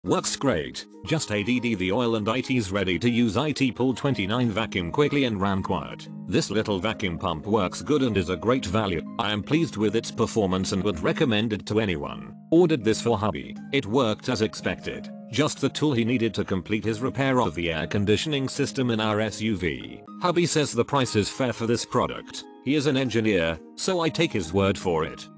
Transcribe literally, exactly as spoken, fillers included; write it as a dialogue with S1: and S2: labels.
S1: Works great. Just add the oil and it's ready to use. It pull twenty-nine vacuum quickly and ran quiet. This little vacuum pump works good and is a great value. I am pleased with its performance and would recommend it to anyone. Ordered this for hubby. It worked as expected. Just the tool he needed to complete his repair of the air conditioning system in our S U V. Hubby says the price is fair for this product. He is an engineer, so I take his word for it.